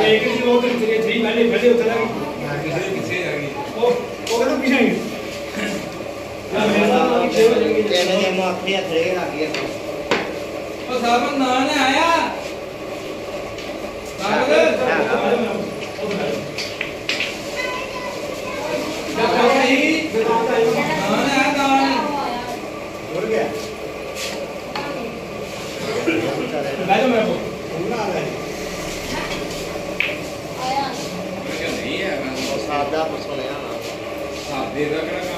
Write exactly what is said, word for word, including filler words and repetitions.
एक ही वो तो थ्री थ्री पहले पहले उतरा किसी किसी आ गई वो वो कहना पीछे आएंगे यार मेरे साथ वाली छह बज गई कहने के मैं अपनी थ्रे आ गया ओ साहब ना ने आया साहब जब नहीं ना ने आया ना उड़ गया बैठो मेरे को घूमना आ रहा है नहीं है मैं सादा कुछ नहीं है साहब दे रहा